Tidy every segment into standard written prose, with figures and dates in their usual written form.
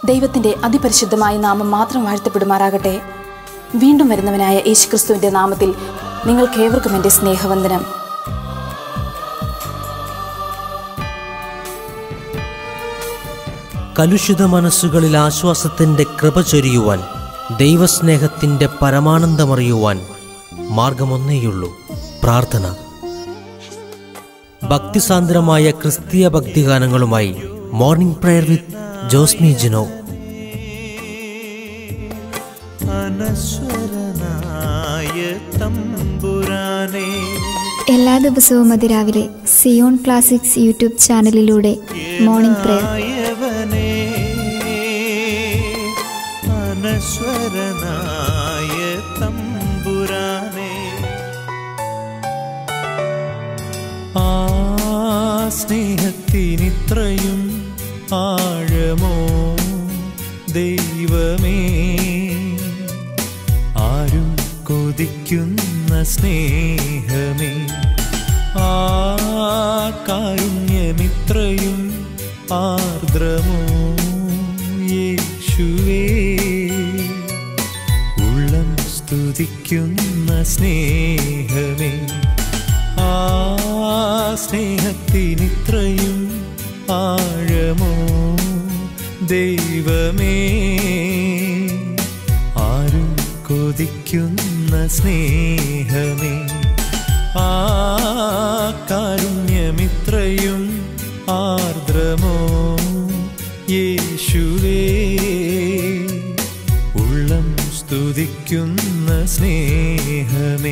ദൈവത്തിൻ്റെ അതിപരിശുദ്ധമായ നാമം മാത്രം വാഴ്ത്തപ്പെടുമാറാകട്ടെ. വീണ്ടും വരുന്നവനായ യേശുക്രിസ്തുവിൻ്റെ നാമത്തിൽ നിങ്ങൾക്കേവർക്കും എൻ്റെ സ്നേഹവന്ദനം. കലുഷിത മനസ്സുകളിൽ ആശ്വാസത്തിൻ്റെ കൃപ ചൊരിയുവാൻ, ദൈവസ്നേഹത്തിൻ്റെ പരമാനന്ദമറിയുവാൻ മാർഗമൊന്നേയുള്ളൂ: പ്രാർത്ഥന. ഭക്തിസാന്ദ്രമായ ക്രിസ്തീയ ഭക്തിഗാനങ്ങളുമായി morning prayer with Josmi Jino. എല്ലാ ദിവസവും അതിരാവിലെ സിയോൺ ക്ലാസിക്സ് യൂട്യൂബ് ചാനലിലൂടെ മോർണിംഗ് പ്രയർ. സ്നേഹത്തിനിത്രയും ആഴമോ ദൈവമേ, ആരും കൊതിക്കുന്ന സ്നേഹമേ, ആ കാരുണ്യമിത്രയും ആർദ്രമോ യേശുവേ, ഉള്ളം സ്തുതിക്കുന്ന സ്നേഹമേ, ആ സ്നേഹത്തിനിത്രയും ആഴമോ ദൈവമേ, ആരും കൊതിക്കുന്ന സ്നേഹമേ, ആ കാരുണ്യമിത്രയും ആർദ്രമോ യേശുവേ, ഉള്ളം സ്തുതിക്കുന്ന സ്നേഹമേ.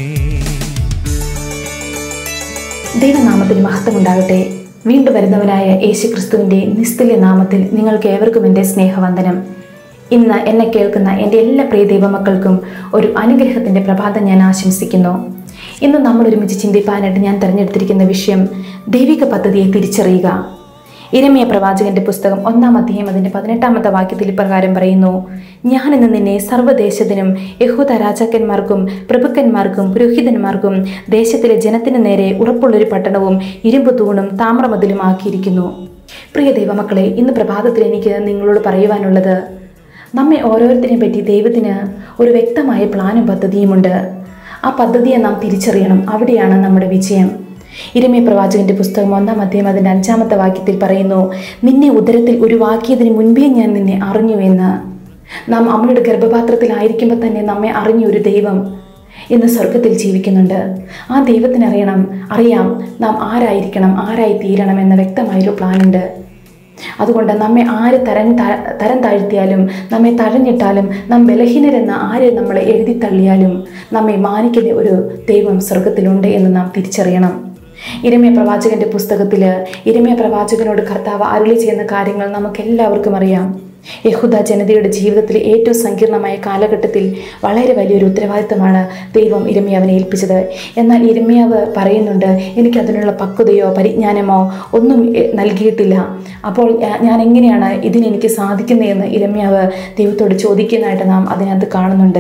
ദൈവനാമത്തിന് മഹത്വമുണ്ടാകട്ടെ. വീണ്ടും വരുന്നവനായ യേശുക്രിസ്തുവിൻ്റെ നിസ്തുല്യ നാമത്തിൽ നിങ്ങൾക്ക് ഏവർക്കും എൻ്റെ സ്നേഹവന്ദനം. ഇന്ന് എന്നെ കേൾക്കുന്ന എൻ്റെ എല്ലാ പ്രിയ ദൈവമക്കൾക്കും ഒരു അനുഗ്രഹത്തിൻ്റെ പ്രഭാതം ഞാൻ ആശംസിക്കുന്നു. ഇന്ന് നമ്മൾ ഒരുമിച്ച് ചിന്തിപ്പാനായിട്ട് ഞാൻ തിരഞ്ഞെടുത്തിരിക്കുന്ന വിഷയം ദൈവിക പദ്ധതിയെ തിരിച്ചറിയുക. യിരെമ്യാ പ്രവാചകന്റെ പുസ്തകം 1-ാം അധ്യായം അതിൻ്റെ 18-ാമത്തെ വാക്യത്തിൽ ഇപ്രകാരം പറയുന്നു: ഞാനിന്ന് നിന്നെ സർവ്വദേശത്തിനും യഹൂദ രാജാക്കന്മാർക്കും പ്രഭുക്കന്മാർക്കും പുരോഹിതന്മാർക്കും ദേശത്തിലെ ജനത്തിന് നേരെ ഉറപ്പുള്ളൊരു പട്ടണവും ഇരുമ്പ് തൂണും താമ്രമതിലും ആക്കിയിരിക്കുന്നു. പ്രിയ ദൈവമക്കളെ, ഇന്ന് പ്രഭാതത്തിൽ എനിക്ക് നിങ്ങളോട് പറയുവാനുള്ളത്, നമ്മെ ഓരോരുത്തരെയും പറ്റി ദൈവത്തിന് ഒരു വ്യക്തമായ പ്ലാനും പദ്ധതിയുമുണ്ട്. ആ പദ്ധതിയെ നാം തിരിച്ചറിയണം. അവിടെയാണ് നമ്മുടെ വിജയം. യിരെമ്യാ പ്രവാചകന്റെ പുസ്തകം 1-ാം അധ്യായം അതിൻ്റെ 5-ാമത്തെ വാക്യത്തിൽ പറയുന്നു: നിന്നെ ഉദരത്തിൽ ഉരുവാക്കിയതിന് മുൻപേ ഞാൻ നിന്നെ അറിഞ്ഞു എന്ന്. നാം അമ്മയുടെ ഗർഭപാത്രത്തിലായിരിക്കുമ്പോൾ തന്നെ നമ്മെ അറിഞ്ഞ ഒരു ദൈവം ഇന്ന് സ്വർഗത്തിൽ ജീവിക്കുന്നുണ്ട്. ആ ദൈവത്തിന് അറിയാം നാം ആരായിരിക്കണം, ആരായി തീരണം എന്ന വ്യക്തമായൊരു പ്ലാനുണ്ട്. അതുകൊണ്ട് നമ്മെ ആര് തരം താഴ്ത്തിയാലും, നമ്മെ തഴഞ്ഞിട്ടാലും, നാം ബലഹീനരെന്ന് ആര് നമ്മളെ എഴുതിത്തള്ളിയാലും നമ്മെ മാനിക്കുന്ന ഒരു ദൈവം സ്വർഗത്തിലുണ്ട് എന്ന് നാം തിരിച്ചറിയണം. യിരെമ്യാ പ്രവാചകന്റെ പുസ്തകത്തിൽ യിരെമ്യാ പ്രവാചകനോട് കർത്താവ് അരുളി ചെയ്യുന്ന കാര്യങ്ങൾ നമുക്കെല്ലാവർക്കും അറിയാം. യഹൂദ ജനതയുടെ ജീവിതത്തിലെ ഏറ്റവും സങ്കീർണമായ കാലഘട്ടത്തിൽ വളരെ വലിയൊരു ഉത്തരവാദിത്തമാണ് ദൈവം യിരെമ്യാവിനെ ഏൽപ്പിച്ചത്. എന്നാൽ യിരെമ്യാവ് പറയുന്നുണ്ട്, എനിക്കതിനുള്ള പക്വതയോ പരിജ്ഞാനമോ ഒന്നും നൽകിയിട്ടില്ല. അപ്പോൾ ഞാൻ എങ്ങനെയാണ് ഇതിനെനിക്ക് സാധിക്കുന്നതെന്ന് യിരെമ്യാവ് ദൈവത്തോട് ചോദിക്കുന്നതായിട്ട് നാം അതിനകത്ത് കാണുന്നുണ്ട്.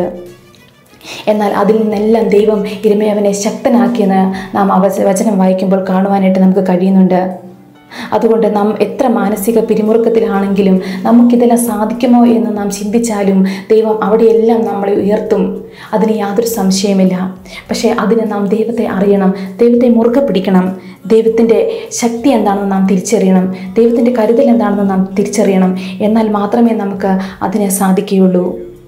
എന്നാൽ അതിൽ നിന്നെല്ലാം ദൈവം യിരെമ്യാവിനെ ശക്തനാക്കിയെന്ന് നാം വചനം വായിക്കുമ്പോൾ കാണുവാനായിട്ട് നമുക്ക് കഴിയുന്നുണ്ട്. അതുകൊണ്ട് നാം എത്ര മാനസിക പിരിമുറുക്കത്തിലാണെങ്കിലും നമുക്കിതെല്ലാം സാധിക്കുമോ എന്ന് നാം ചിന്തിച്ചാലും ദൈവം അവിടെയെല്ലാം നമ്മളെ ഉയർത്തും. അതിന് യാതൊരു സംശയമില്ല. പക്ഷേ അതിന് നാം ദൈവത്തെ അറിയണം, ദൈവത്തെ മുറുകെ പിടിക്കണം. ദൈവത്തിൻ്റെ ശക്തി എന്താണെന്ന് നാം തിരിച്ചറിയണം, ദൈവത്തിൻ്റെ കരുതൽ എന്താണെന്ന് നാം തിരിച്ചറിയണം. എന്നാൽ മാത്രമേ നമുക്ക് അതിന് സാധിക്കുകയുള്ളൂ.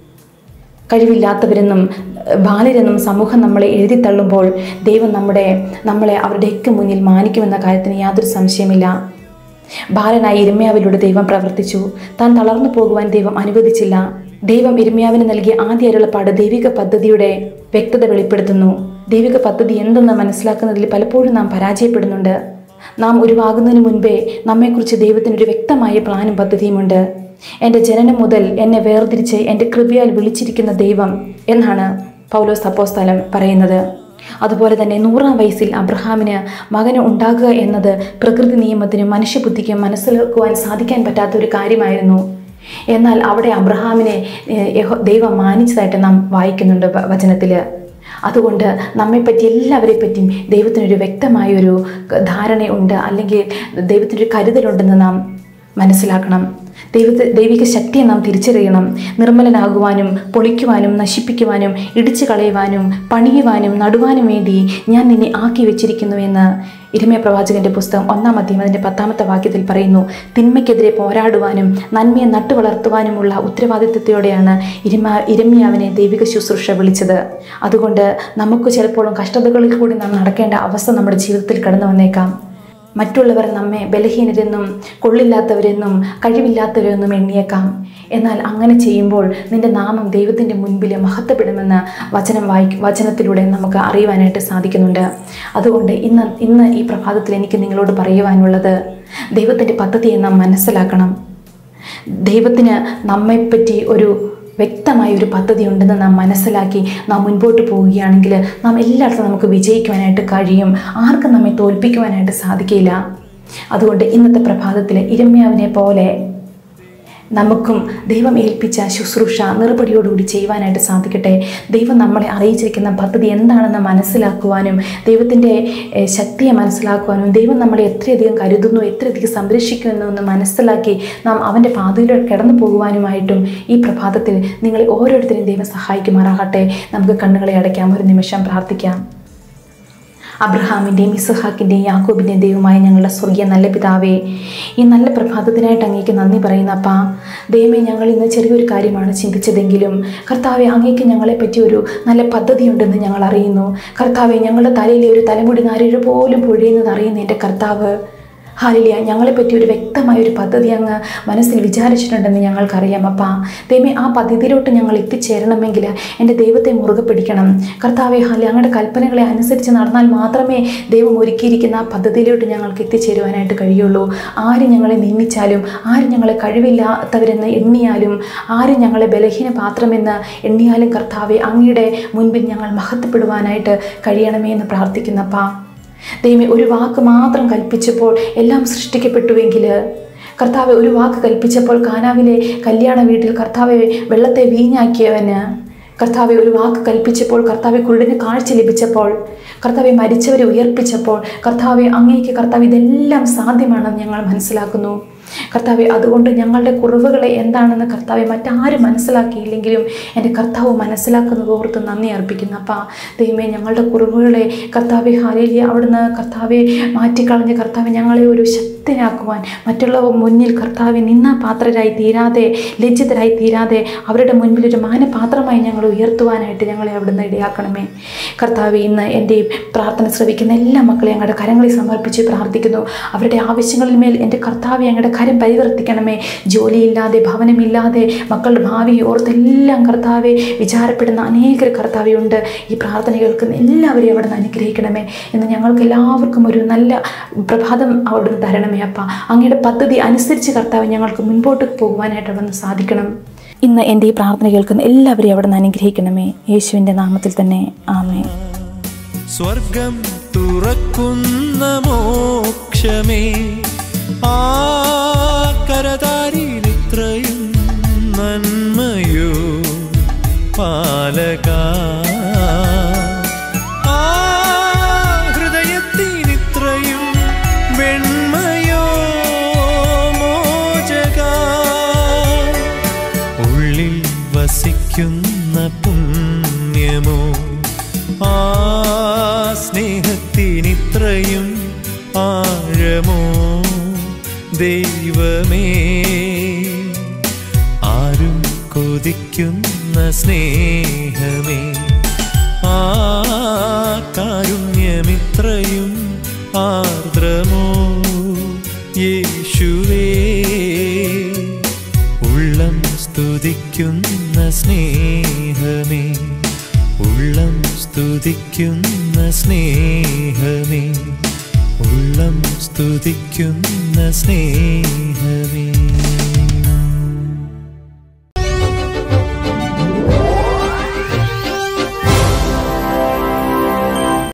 കഴിവില്ലാത്തവരെന്നും ബാലരെന്നും സമൂഹം നമ്മളെ എഴുതിത്തള്ളുമ്പോൾ ദൈവം നമ്മളെ അവരുടെയൊക്കെ മുന്നിൽ മാനിക്കുമെന്ന കാര്യത്തിന് യാതൊരു സംശയമില്ല. ബാലനായ യിരെമ്യാവിലൂടെ ദൈവം പ്രവർത്തിച്ചു. താൻ തളർന്നു പോകുവാൻ ദൈവം അനുവദിച്ചില്ല. ദൈവം യിരെമ്യാവിന് നൽകിയ ആദ്യ അരുളപ്പാട് ദൈവിക പദ്ധതിയുടെ വ്യക്തത വെളിപ്പെടുത്തുന്നു. ദൈവിക പദ്ധതി എന്തെന്ന് മനസ്സിലാക്കുന്നതിൽ പലപ്പോഴും നാം പരാജയപ്പെടുന്നുണ്ട്. നാം ഉരുവാകുന്നതിന് മുൻപേ നമ്മെക്കുറിച്ച് ദൈവത്തിനൊരു വ്യക്തമായ പ്ലാനും പദ്ധതിയുമുണ്ട്. എൻ്റെ ജനനം മുതൽ എന്നെ വേർതിരിച്ച് എൻ്റെ കൃപയാൽ വിളിച്ചിരിക്കുന്ന ദൈവം എന്നാണ് പൗലോസ് അപ്പോസ്തലൻ പറയുന്നത്. അതുപോലെ തന്നെ 100-ാം വയസ്സിൽ അബ്രഹാമിന് മകന് ഉണ്ടാകുക എന്നത് പ്രകൃതി നിയമത്തിനും മനുഷ്യബുദ്ധിക്കും മനസ്സിലാക്കുവാൻ സാധിക്കാൻ പറ്റാത്ത ഒരു കാര്യമായിരുന്നു. എന്നാൽ അവിടെ അബ്രഹാമിനെ ദൈവം മാനിച്ചതായിട്ട് നാം വായിക്കുന്നുണ്ട് വചനത്തിൽ. അതുകൊണ്ട് നമ്മെപ്പറ്റി എല്ലാവരെ പറ്റിയും ദൈവത്തിനൊരു വ്യക്തമായൊരു ധാരണയുണ്ട്, അല്ലെങ്കിൽ ദൈവത്തിനൊരു കരുതലുണ്ടെന്ന് നാം മനസ്സിലാക്കണം. ദൈവിക ശക്തിയെ നാം തിരിച്ചറിയണം. നിർമ്മലനാകുവാനും പൊളിക്കുവാനും നശിപ്പിക്കുവാനും ഇടിച്ചു കളയുവാനും പണിയുവാനും നടുവാനും വേണ്ടി ഞാൻ നിന്നെ ആക്കി വെച്ചിരിക്കുന്നു എന്ന് യിരെമ്യാ പ്രവാചകന്റെ പുസ്തകം 1-ാം അധ്യായം അതിൻ്റെ 10-ാമത്തെ വാക്യത്തിൽ പറയുന്നു. തിന്മയ്ക്കെതിരെ പോരാടുവാനും നന്മയെ നട്ടു വളർത്തുവാനുമുള്ള ഉത്തരവാദിത്വത്തോടെയാണ് യിരെമ്യാവിനെ ദൈവിക ശുശ്രൂഷ വിളിച്ചത്. അതുകൊണ്ട് നമുക്ക് ചിലപ്പോഴും കഷ്ടതകളിൽ കൂടി നാം നടക്കേണ്ട അവസ്ഥ നമ്മുടെ ജീവിതത്തിൽ കടന്നു വന്നേക്കാം. മറ്റുള്ളവർ നമ്മെ ബലഹീനരെന്നും കൊള്ളില്ലാത്തവരെന്നും കഴിവില്ലാത്തവരെന്നും എണ്ണിയേക്കാം. എന്നാൽ അങ്ങനെ ചെയ്യുമ്പോൾ നിന്റെ നാമം ദൈവത്തിൻ്റെ മുൻപിൽ മഹത്വപ്പെടുമെന്ന് വചനത്തിലൂടെ നമുക്ക് അറിയുവാനായിട്ട് സാധിക്കുന്നുണ്ട്. അതുകൊണ്ട് ഇന്ന് ഈ പ്രഭാതത്തിൽ എനിക്ക് നിങ്ങളോട് പറയുവാനുള്ളത്, ദൈവത്തിൻ്റെ പദ്ധതിയെ നാം മനസ്സിലാക്കണം. ദൈവത്തിന് നമ്മെപ്പറ്റി ഒരു വ്യക്തമായ ഒരു പദ്ധതി ഉണ്ടെന്ന് നാം മനസ്സിലാക്കി നാം മുൻപോട്ട് പോവുകയാണെങ്കിൽ നാം എല്ലായിടത്തും നമുക്ക് വിജയിക്കുവാനായിട്ട് കഴിയും. ആർക്കും നമ്മെ തോൽപ്പിക്കുവാനായിട്ട് സാധിക്കില്ല. അതുകൊണ്ട് ഇന്നത്തെ പ്രഭാതത്തിൽ യിരെമ്യാവിനെ പോലെ നമുക്കും ദൈവം ഏൽപ്പിച്ച ശുശ്രൂഷ നിറപടിയോടുകൂടി ചെയ്യുവാനായിട്ട് സാധിക്കട്ടെ. ദൈവം നമ്മളെ അറിയിച്ചിരിക്കുന്ന പദ്ധതി എന്താണെന്ന് മനസ്സിലാക്കുവാനും ദൈവത്തിൻ്റെ ശക്തിയെ മനസ്സിലാക്കുവാനും ദൈവം നമ്മളെ എത്രയധികം കരുതുന്നു, എത്രയധികം സംരക്ഷിക്കുന്നു എന്ന് മനസ്സിലാക്കി നാം അവൻ്റെ പാതയിലൂടെ കടന്നു പോകുവാനുമായിട്ടും ഈ പ്രഭാതത്തിൽ നിങ്ങളെ ഓരോരുത്തരെയും ദൈവം സഹായിക്കുമാറാകട്ടെ. നമുക്ക് കണ്ണുകളെ അടയ്ക്കാം, ഒരു നിമിഷം പ്രാർത്ഥിക്കാം. അബ്രഹാമിൻ്റെയും ഇസഹാക്കിൻ്റെയും യാക്കോബിൻ്റെയും ദൈവമായ ഞങ്ങളുടെ സ്വർഗീയ നല്ല പിതാവേ, ഈ നല്ല പ്രഭാതത്തിനായിട്ട് അങ്ങേക്ക് നന്ദി പറയുന്നപ്പാ. ദൈവമേ, ഞങ്ങൾ ഇന്ന് ചെറിയൊരു കാര്യമാണ് ചിന്തിച്ചതെങ്കിലും കർത്താവെ, അങ്ങേക്ക് ഞങ്ങളെപ്പറ്റി ഒരു നല്ല പദ്ധതിയുണ്ടെന്ന് ഞങ്ങൾ അറിയുന്നു. കർത്താവെ, ഞങ്ങളുടെ തലയിലെ ഒരു തലമുടി നാരിഴ പോലും പൊഴിയുന്നത് അറിയുന്ന എൻ്റെ കർത്താവ്, ഹല്ലേലൂയ, ഞങ്ങളെപ്പറ്റി ഒരു വ്യക്തമായ ഒരു പദ്ധതി അങ്ങ് മനസ്സിൽ വിചാരിച്ചിട്ടുണ്ടെന്ന് ഞങ്ങൾക്കറിയാം അപ്പാ. ദൈവമേ, ആ പദ്ധതിയിലോട്ട് ഞങ്ങൾ എത്തിച്ചേരണമെങ്കിൽ എൻ്റെ ദൈവത്തെ മുറുകെ പിടിക്കണം. കർത്താവെ, അങ്ങയുടെ കൽപ്പനകളെ അനുസരിച്ച് നടന്നാൽ മാത്രമേ ദൈവം ഒരുക്കിയിരിക്കുന്ന ആ പദ്ധതിയിലോട്ട് ഞങ്ങൾക്ക് എത്തിച്ചേരുവാനായിട്ട് കഴിയുള്ളൂ. ആര് ഞങ്ങളെ നിന്ദിച്ചാലും, ആര് ഞങ്ങളെ കഴിവില്ലാത്തവരെന്ന് എണ്ണിയാലും, ആര് ഞങ്ങളെ ബലഹീന പാത്രമെന്ന് എണ്ണിയാലും കർത്താവെ, അങ്ങയുടെ മുൻപിൽ ഞങ്ങൾ മഹത്വപ്പെടുവാനായിട്ട് കഴിയണമേ എന്ന് പ്രാർത്ഥിക്കുന്നപ്പാ. ദൈവമേ, ഒരു വാക്ക് മാത്രം കൽപ്പിച്ചപ്പോൾ എല്ലാം സൃഷ്ടിക്കപ്പെട്ടുവെങ്കിൽ കർത്താവെ, ഒരു വാക്ക് കൽപ്പിച്ചപ്പോൾ കാനാവിലെ കല്യാണ വീട്ടിൽ കർത്താവെ വെള്ളത്തെ വീഞ്ഞാക്കിയവന്, കർത്താവെ ഒരു വാക്ക് കൽപ്പിച്ചപ്പോൾ കർത്താവെ കുരുടന് കാഴ്ച ലഭിച്ചപ്പോൾ, കർത്താവെ മരിച്ചവരെ ഉയർപ്പിച്ചപ്പോൾ, കർത്താവെ അങ്ങേക്ക് കർത്താവ് ഇതെല്ലാം സാധ്യമാണെന്ന് ഞങ്ങൾ മനസ്സിലാക്കുന്നു. കർത്താവെ, അതുകൊണ്ട് ഞങ്ങളുടെ കുറവുകളെ എന്താണെന്ന് കർത്താവെ മറ്റാരും മനസ്സിലാക്കിയില്ലെങ്കിലും എൻ്റെ കർത്താവ് മനസ്സിലാക്കുന്നത് ഓർത്ത് നന്ദി അർപ്പിക്കുന്നപ്പാ. ദൈവമേ, ഞങ്ങളുടെ കുറവുകളെ കർത്താവെ, ഹല്ലേലൂയ, അവിടുന്ന് കർത്താവെ മാറ്റിക്കളഞ്ഞ് കർത്താവെ ഞങ്ങളെ ഒരു ശക്തനാക്കുവാൻ, മറ്റുള്ളവർ മുന്നിൽ കർത്താവെ നിന്നാപാത്രരായി തീരാതെ, ലജ്ജിതരായി തീരാതെ അവരുടെ മുൻപിൽ ഒരു മാനപാത്രമായി ഞങ്ങൾ ഉയർത്തുവാനായിട്ട് ഞങ്ങളെ അവിടുന്ന് ഇടയാക്കണമേ. കർത്താവെ, ഇന്ന് എൻ്റെ പ്രാർത്ഥന ശ്രവിക്കുന്ന എല്ലാ മക്കളെയും ഞങ്ങളുടെ കരങ്ങളിൽ സമർപ്പിച്ച് പ്രാർത്ഥിക്കുന്നു. അവരുടെ ആവശ്യങ്ങളിൽ മേൽ എൻ്റെ കർത്താവെ ഞങ്ങളുടെ കരം പരിവർത്തിക്കണമേ. ജോലിയില്ലാതെ, ഭവനമില്ലാതെ, മക്കളുടെ ഭാവി ഓർത്തെല്ലാം കർത്താവെ വിചാരപ്പെടുന്ന അനേകർ കർത്താവെയുണ്ട്. ഈ പ്രാർത്ഥന കേൾക്കുന്ന എല്ലാവരെയും അവിടുന്ന് അനുഗ്രഹിക്കണമേ എന്ന് ഞങ്ങൾക്ക് എല്ലാവർക്കും ഒരു നല്ല പ്രഭാതം അവിടുന്ന് തരണമേ അപ്പ. അങ്ങയുടെ പദ്ധതി അനുസരിച്ച് കർത്താവ് ഞങ്ങൾക്ക് മുൻപോട്ട് പോകുവാനായിട്ട് അവിടുന്ന് സാധിക്കണം. ഇന്ന് എൻ്റെ ഈ പ്രാർത്ഥന കേൾക്കുന്ന എല്ലാവരെയും അവിടുന്ന് അനുഗ്രഹിക്കണമേ. യേശുവിൻ്റെ നാമത്തിൽ തന്നെ, ആമേൻ. സ്വർഗം തുറക്കുന്ന മോക്ഷമേ, ആ കരതാരിത്രയും നന്മയോ പാലക, ആ ഹൃദയത്തിനിത്രയും വെണ്മയോ മോചക, ഉള്ളിൽ വസിക്കുന്ന പുണ്യമോ, ആ സ്നേഹത്തിനിത്രയും ആഴമോ ദൈവമേ, ആരും കൊതിക്കുന്ന സ്നേഹമേ, ആ കാരുണ്യമിത്രയും ആർദ്രമോ യേശുവേ, ഉള്ളം സ്തുതിക്കുന്ന സ്നേഹമേ, ഉള്ളം സ്തുതിക്കുന്ന സ്നേഹമേ, ഉള്ളം സ്തുതിക്കുന്ന സ്നേഹമേ.